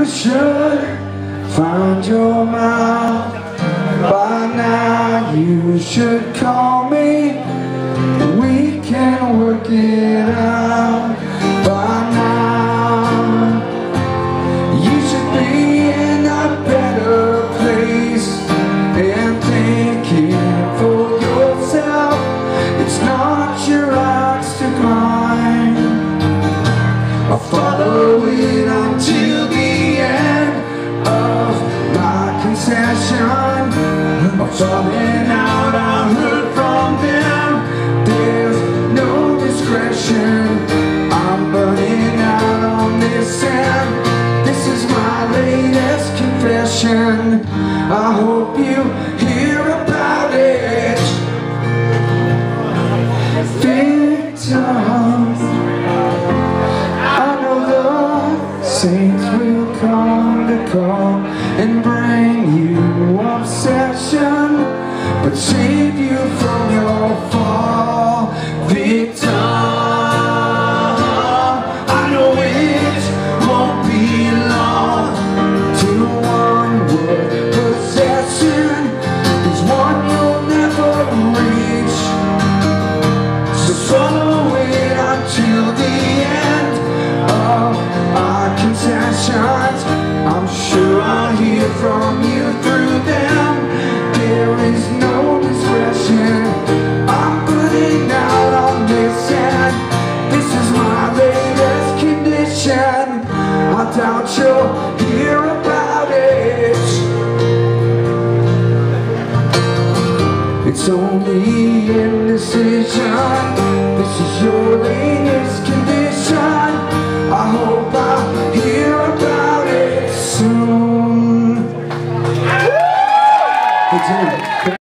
should find your mouth. By now you should call me. We can work it out. By now you should be in a better place and thinking for yourself. It's not your axe to grind. I'll follow it until the end of my concession. I'm falling out, I heard from them. There's no discretion. I'm burning out on this end. This is my latest confession. I hope you hear about it. Victims, I know the saints will come to call and bring you obsession, but save you from your fall. Victim, I know it won't be long till one word possession is one you'll never reach. So swallow it until the end of our concessions. I'm sure I'll hear from you through them. There is no discretion. I'm burning out on this end. This is my latest condition. I doubt you'll hear about it. It's only indecision. This is your latest condition. I hope I'll hear about it soon. Hey, Tim.